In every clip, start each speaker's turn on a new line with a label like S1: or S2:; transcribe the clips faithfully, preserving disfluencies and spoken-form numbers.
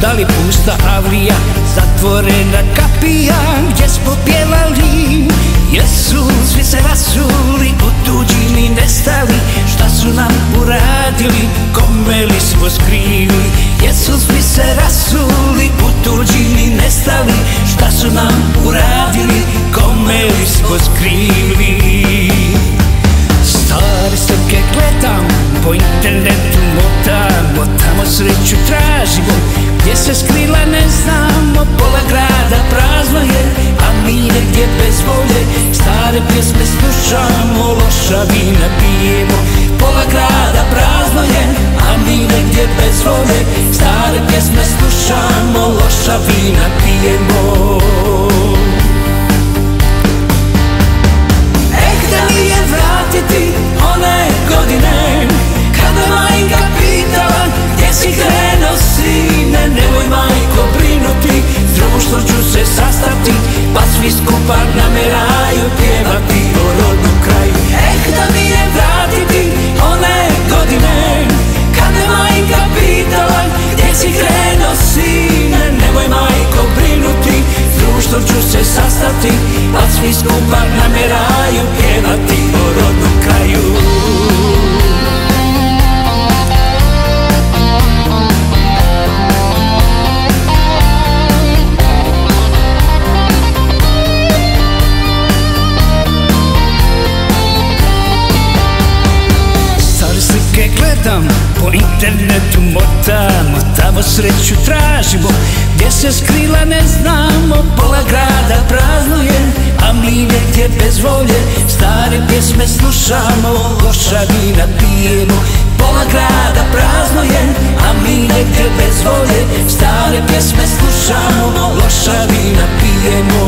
S1: da li pusta avlija, zatvorena kapija gdje smo pjevali Jesu, svi se rasuli, u tuđini nestali. Šta su nam uradili, kome li smo skrivili? Jesu, svi se rasuli, u tuđini nestali. Šta su nam uradili, kome li smo skrivili? Stare slike gledam, po internetu motamo, tamo sreću tražimo, gdje se skrila ne znamo. Pola grada prazno je, a mi negdje bez volje. Stare pjesme slušamo, loša vina pijemo. Pola grada prazno je, a mi negdje bez volje. Stare pjesme slušamo, loša vina pijemo. Eh, da mi je vratiti one godine kada majka pitala gdje si krenuo sine. Nemoj majko brinuti, s društvom ću se sastati, pa svi skupa nameraju pjevati o rodnom kraju. Eh, da mi je vratiti one godine kada majka pitala gdje si krenuo sine. Nemoj majko brinuti, s društvom ću se sastati, pa svi skupa nameraju pjevati o rodnom kraju. Gledam, po internetu motamo, tamo sreću tražimo, gdje se skrila ne znamo. Pola grada prazno je, a mi negdje bez volje. Stare pjesme slušamo, loša vina pijemo. Pola grada prazno je, a mi negdje bez volje. Stare pjesme slušamo, loša vina pijemo.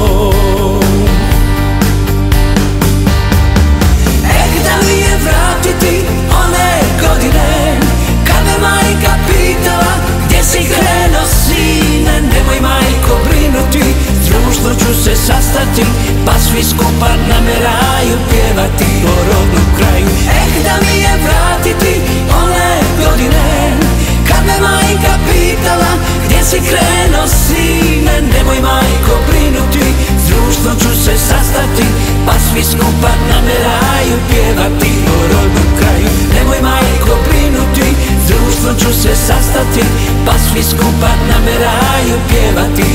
S1: Eh, da mi je vratiti one godine kada majka pitala gdje si krenuo sine. Nemoj majko brinuti, s društvom ću se sastati, pa svi skupa nameraju pjevati o rodnom kraju. Eh, da mi je vratiti one godine kada majka pitala gdje si krenuo sine. Nemoj majko brinuti, s društvom ću se sastati, pa svi skupa nameraju pjevati o rodnom kraju. Nemoj majko brinuti, s društvom ću se sastati, pa svi skupa nameraju pjevati